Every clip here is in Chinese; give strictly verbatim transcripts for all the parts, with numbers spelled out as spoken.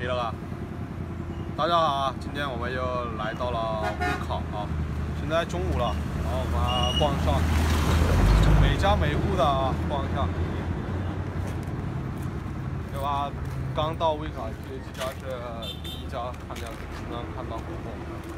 可以了吧？大家好啊，今天我们又来到了威考啊，现在中午了，然后我们逛上，每家每户的啊逛一下，对吧？刚到威考，这几家是第一家，看见能看到火锅。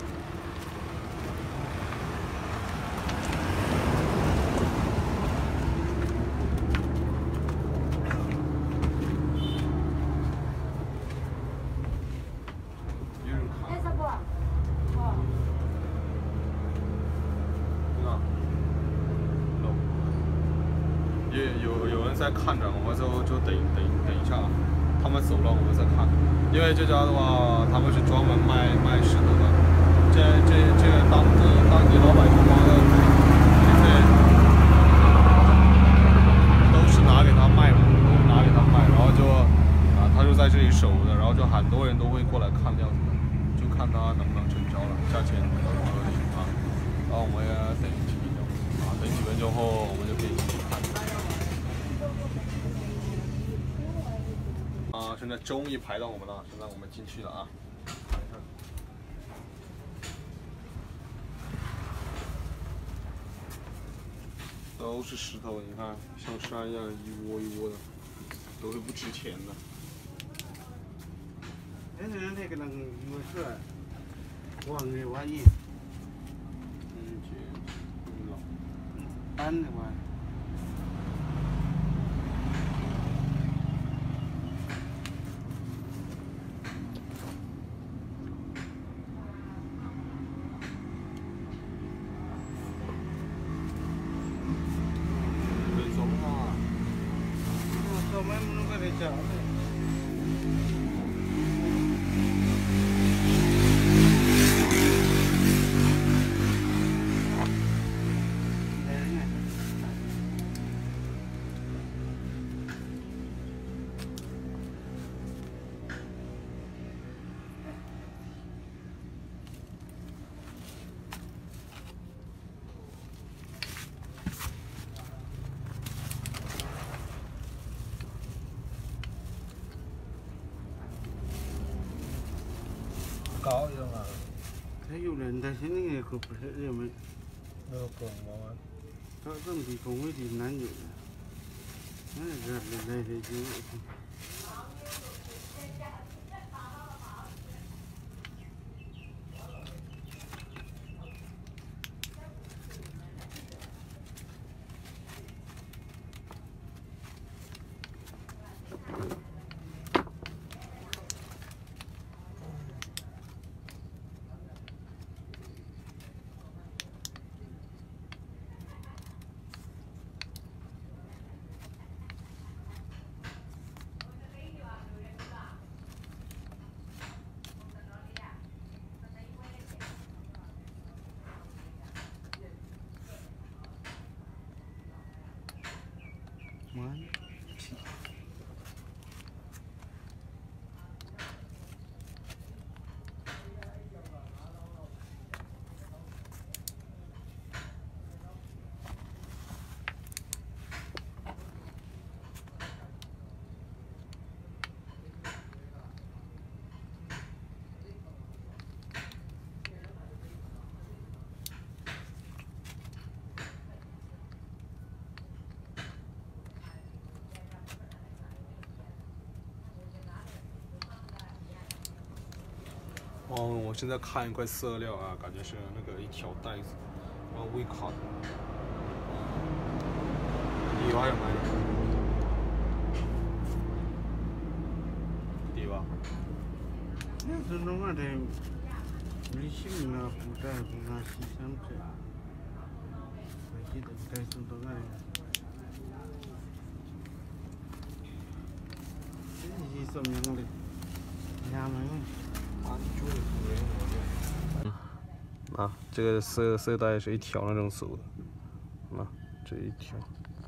也有有人在看着，我们就就等等等一下，他们走了我们再看。因为这家的话，他们是专门卖卖石头的，这这这个当地当地老板他妈的，这都是拿给他卖嘛，都是拿给他卖，然后就啊他就在这里守着，然后就很多人都会过来看料子的，就看他能不能成交了，价钱合不合理啊。然后我们也等几分钟啊，等几分钟后我们就可以进去看。 啊，现在终于排到我们了，现在我们进去了啊！看一下，都是石头，你看像山一样一窝一窝的，都是不值钱的。 那是那个能有事，我给我一， 嗯，这嗯了， 搬的话。 高一点啊！ 他有人，但是那个可不是热门。 那个拱嘛， 他这么的工位的难有的，那个来来就。 One, two. 哦，我现在看一块色料啊，感觉是那个一条带子，然后微卡的，你有还有买？对吧？ 那是弄个的，没行了，不带不拿西山去，我记得带什么个？这是什么样的？nhà mình嗯，啊，这个色色带是一条那种走的，啊，这一条。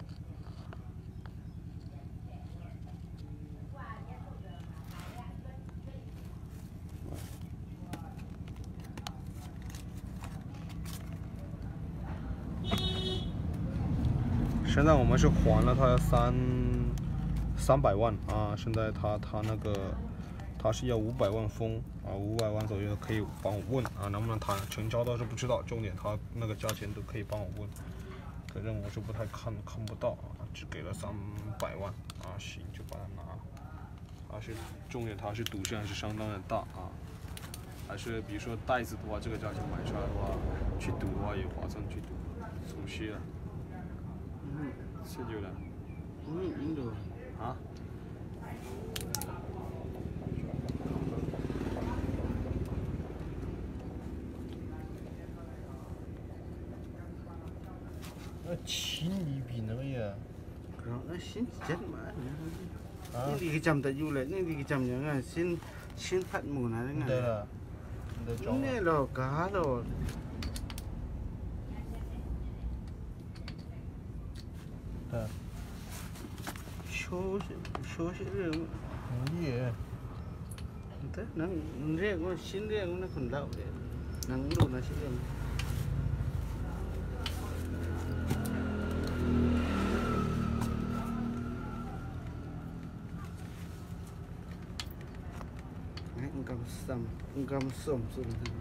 现在我们是还了他三三百万啊！现在他他那个。 他是要五百万封啊，五百万左右可以帮我问啊，能不能谈成交倒是不知道，重点他那个价钱都可以帮我问，反正我是不太看看不到啊，只给了三百万啊，行就把它拿了，还是重点它是赌性还是相当的大啊，还是比如说袋子的话，这个价钱买出来的话，去赌的话也划算去赌，熟悉了，嗯，谢谢了， 嗯，印度啊。 那chín一比那个呀？ Rồi nó xin chết mà. Nhưng thì cái chầm tại du lịch nhưng thì cái chầm những là xin xin phát mù này đấy Đây là đây cho. Này là cá rồi. Đây. Số số sẽ được. Cái gì vậy? Thế nó riêng nó xin riêng nó còn đậu để nắng đủ nó sẽ được. Cầm sầm, cầm sầm sầm.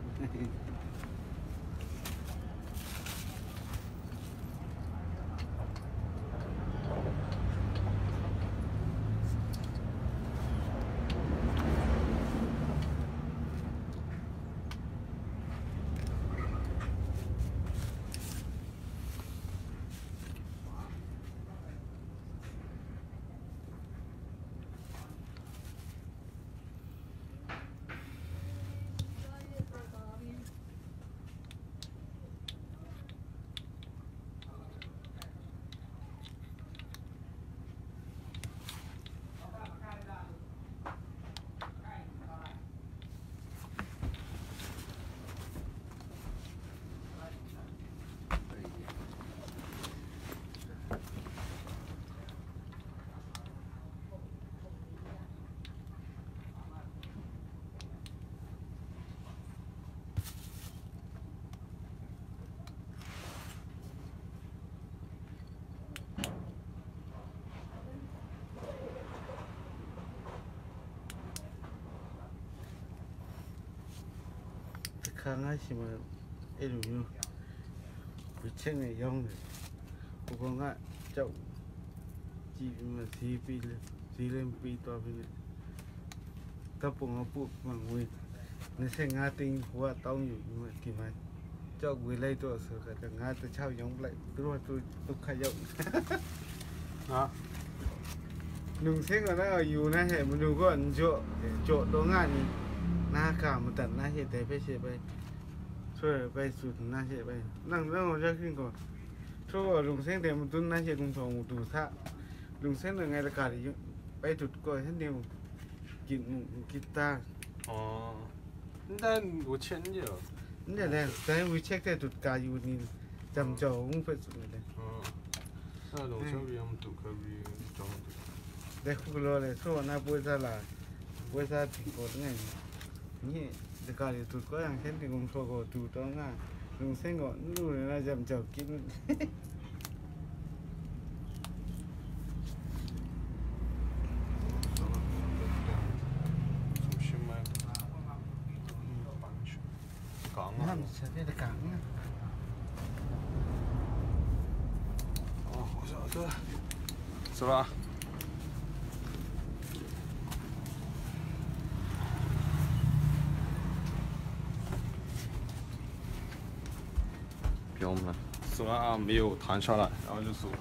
ข้างให้ชิมเอ็ดูอยู่วิเชงในย่องเลยพวกเขาเจ้าจีมาสี่ปีเลยสี่เล่มปีต่อไปเลยถ้าพวกเขาพูดมันวิ่งในเส้นงานติงหัวต้องอยู่มากี่วันเจ้าวิ่งไล่ตัวเสือแต่งานตัวเช่าย่องไล่ตัวตัวตุกขย่องฮะหนุ่มเส้นก็ได้อยู่นะเห็นมันดูก็โจโจตัวงานนี้หน้าข่าวมันตัดหน้าเหตุแต่ไปเสียไปช่วยไปสุดหน้าเหตุไปนั่งเรื่องมันจะขึ้นก่อนช่วยลุงเส้นแต่มันตุ้นหน้าเหตุลุงทองดูท่าลุงเส้นยังไงละกันอยู่ไปจุดก่อนเส้นเดียวกินกีตาร์อ๋อ但我签了นี่แหละแต่วิเช็คแต่จุดกาอยู่นี่จำเจ้าอุ้งไปสุดเลยอ๋อ那龙小比我们赌可比找赌ได้คุยเลยช่วยหน้าปุ้ยซาลาปุ้ยซาถึงก่อนไงนี่แต่การจุดก็อย่างเช่นที่ลุงโชว์ก็จุดต้องง่ายลุงเส้นก็นู่นเลยนะจำเจ้ากิน那前面的港呢？ 哦，我晓得，是吧？标们，数了啊，没有弹下来，然后就数了。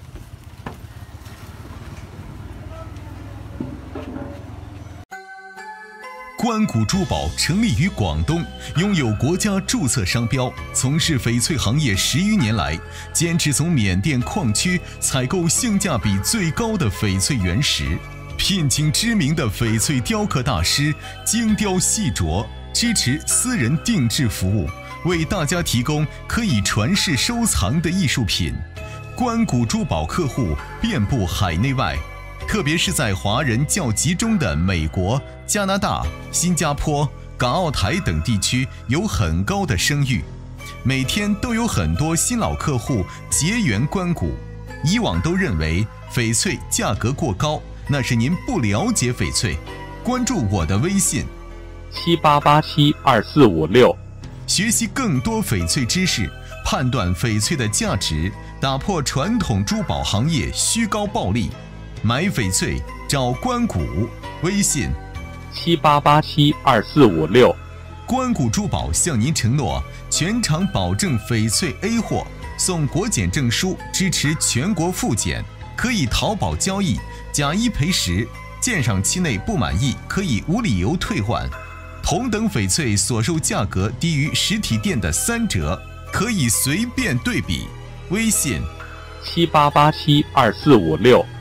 关谷珠宝成立于广东，拥有国家注册商标，从事翡翠行业十余年来，坚持从缅甸矿区采购性价比最高的翡翠原石，聘请知名的翡翠雕刻大师精雕细琢，支持私人定制服务，为大家提供可以传世收藏的艺术品。关谷珠宝客户遍布海内外。特别是在华人较集中的美国、加拿大、新加坡、港澳台等地区有很高的声誉，每天都有很多新老客户结缘关谷。以往都认为翡翠价格过高，那是您不了解翡翠。 关注我的微信七八八七二四五六， 学习更多翡翠知识，判断翡翠的价值，打破传统珠宝行业虚高暴利。买翡翠找关谷，微信七八八七二四五六。 关谷珠宝向您承诺，全场保证翡翠 A 货，送国检证书，支持全国复检，可以淘宝交易，假一赔十，鉴赏期内不满意可以无理由退换。同等翡翠所售价格低于实体店的三折，可以随便对比。微信七八八七二四五六。